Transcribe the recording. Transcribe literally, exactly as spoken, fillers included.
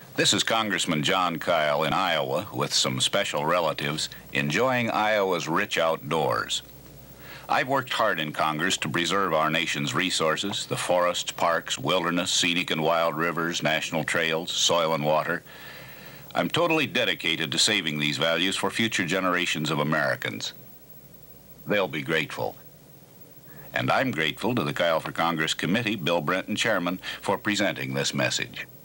This is Congressman John Kyle in Iowa with some special relatives enjoying Iowa's rich outdoors. I've worked hard in Congress to preserve our nation's resources, the forests, parks, wilderness, scenic and wild rivers, national trails, soil and water. I'm totally dedicated to saving these values for future generations of Americans. They'll be grateful. And I'm grateful to the Kyle for Congress Committee, Bill Brenton, Chairman, for presenting this message.